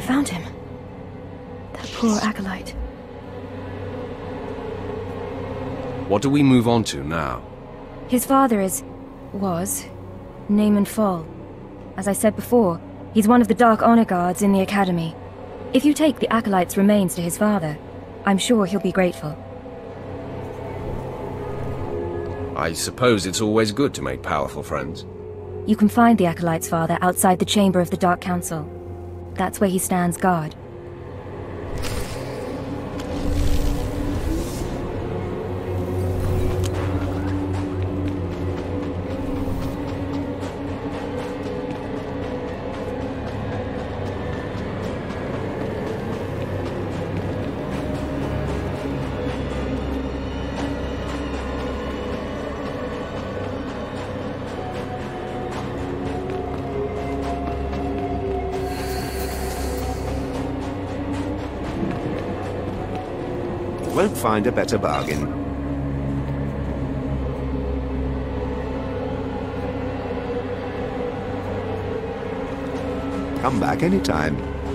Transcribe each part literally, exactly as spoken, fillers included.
found him. That poor acolyte. What do we move on to now? His father is... was... Naaman Fall. As I said before, he's one of the Dark Honor Guards in the Academy. If you take the acolyte's remains to his father, I'm sure he'll be grateful. I suppose it's always good to make powerful friends. You can find the acolyte's father outside the chamber of the Dark Council. That's where he stands guard. Won't find a better bargain. Come back anytime.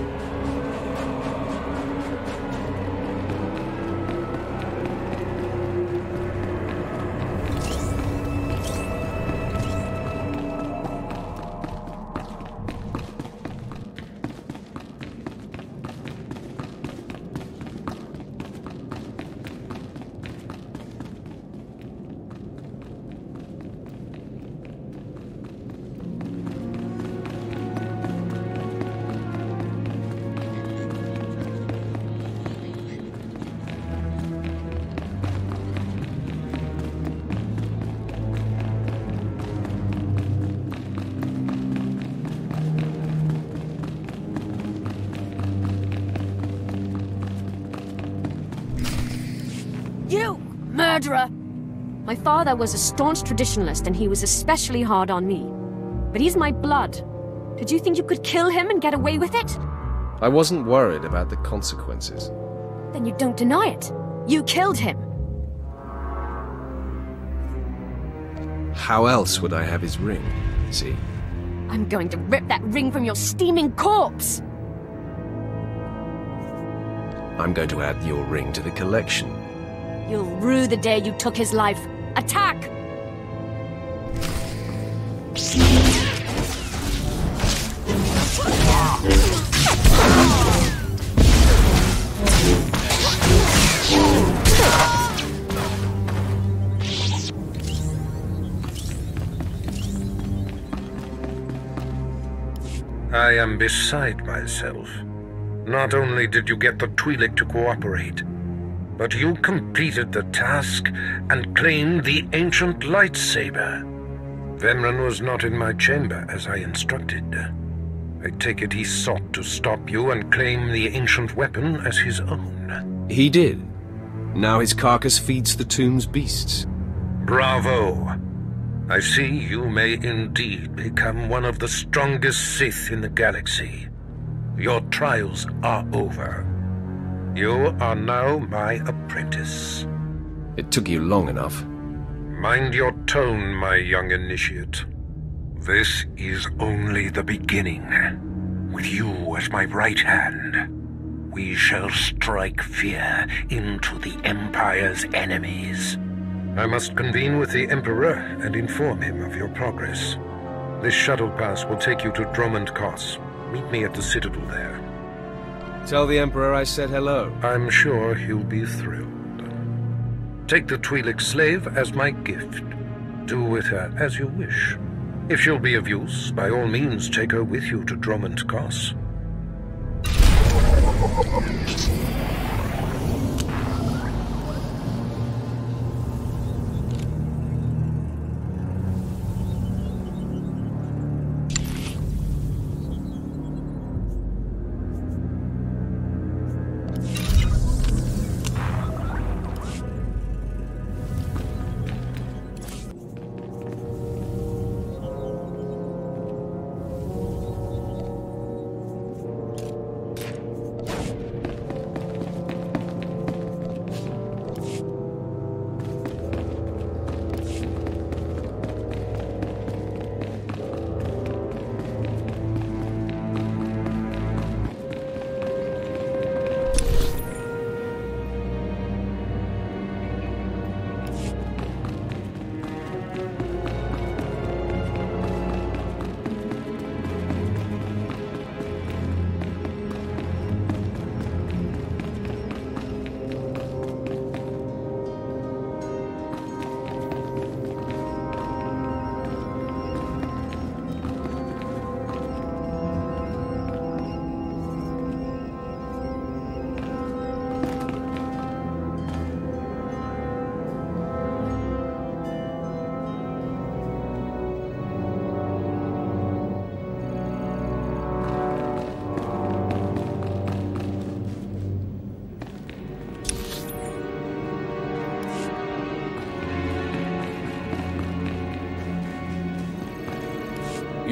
You! Murderer! My father was a staunch traditionalist and he was especially hard on me. But he's my blood. Did you think you could kill him and get away with it? I wasn't worried about the consequences. Then you don't deny it. You killed him. How else would I have his ring, see? I'm going to rip that ring from your steaming corpse! I'm going to add your ring to the collection. You'll rue the day you took his life. Attack! I am beside myself. Not only did you get the Twi'lek to cooperate, but you completed the task and claimed the ancient lightsaber. Vemran was not in my chamber as I instructed. I take it he sought to stop you and claim the ancient weapon as his own. He did. Now his carcass feeds the tomb's beasts. Bravo! I see you may indeed become one of the strongest Sith in the galaxy. Your trials are over. You are now my apprentice. It took you long enough. Mind your tone, my young initiate. This is only the beginning. With you as my right hand, we shall strike fear into the Empire's enemies. I must convene with the Emperor and inform him of your progress. This shuttle pass will take you to Dromund Kaas. Meet me at the Citadel there. Tell the Emperor I said hello. I'm sure he'll be thrilled. Take the Twi'lek slave as my gift. Do with her as you wish. If she'll be of use, by all means take her with you to Dromund Kaas.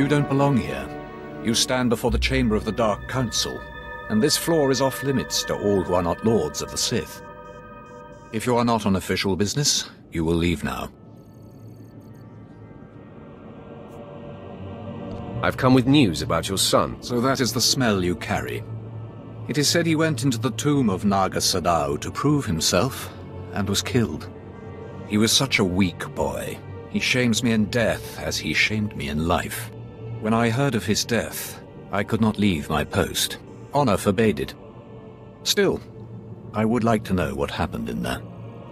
You don't belong here. You stand before the chamber of the Dark Council, and this floor is off-limits to all who are not lords of the Sith. If you are not on official business, you will leave now. I've come with news about your son. So that is the smell you carry. It is said he went into the tomb of Naga Sadao to prove himself, and was killed. He was such a weak boy. He shames me in death as he shamed me in life. When I heard of his death, I could not leave my post. Honor forbade it. Still, I would like to know what happened in there.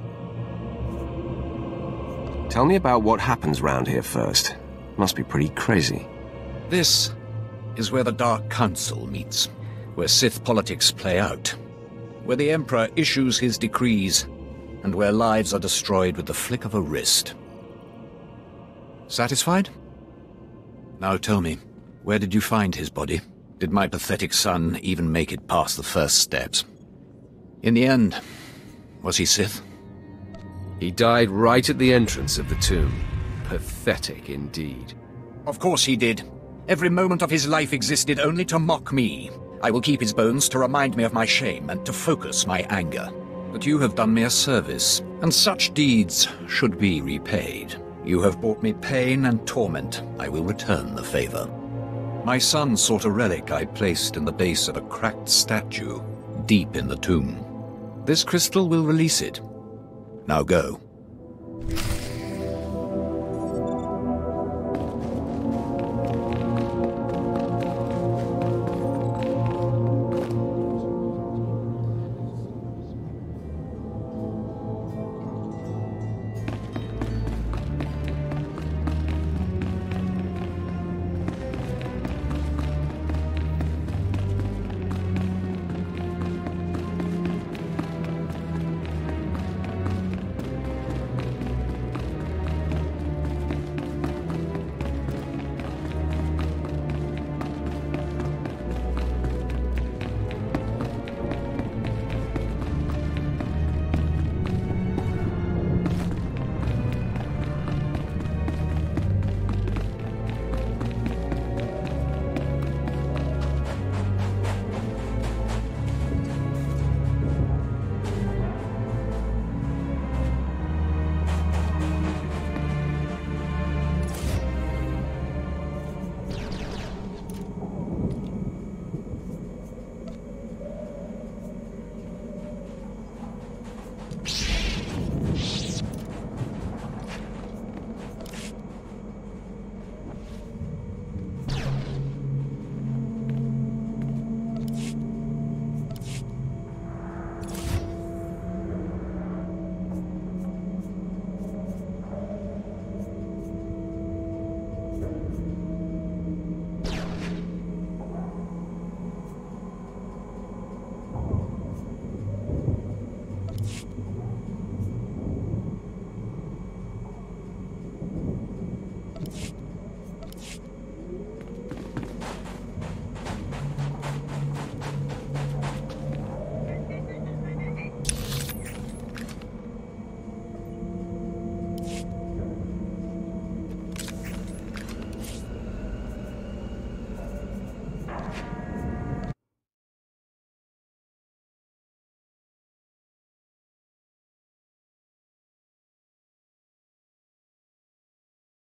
Tell me about what happens round here first. Must be pretty crazy. This is where the Dark Council meets, where Sith politics play out, where the Emperor issues his decrees, and where lives are destroyed with the flick of a wrist. Satisfied? Now tell me, where did you find his body? Did my pathetic son even make it past the first steps? In the end, was he Sith? He died right at the entrance of the tomb. Pathetic indeed. Of course he did. Every moment of his life existed only to mock me. I will keep his bones to remind me of my shame and to focus my anger. But you have done me a service, and such deeds should be repaid. You have brought me pain and torment. I will return the favor. My son sought a relic I placed in the base of a cracked statue, deep in the tomb. This crystal will release it. Now go.